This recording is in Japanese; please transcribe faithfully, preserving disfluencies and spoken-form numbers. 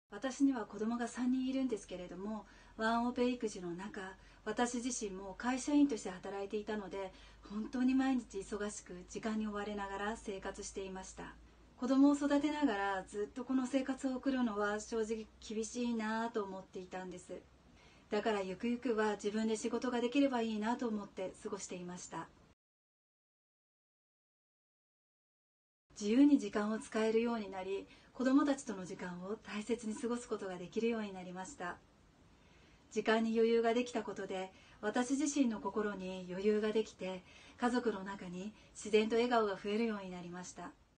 私には子供がさんにんいるんですけれども、ワンオペ育児の中、私自身も会社員として働いていたので、本当に毎日忙しく時間に追われながら生活していました。子供を育てながらずっとこの生活を送るのは正直厳しいなぁと思っていたんです。だからゆくゆくは自分で仕事ができればいいなと思って過ごしていました。自由に時間を使えるようになり、子供たちとの時間を大切に過ごすことができるようになりました。時間に余裕ができたことで、私自身の心に余裕ができて、家族の中に自然と笑顔が増えるようになりました。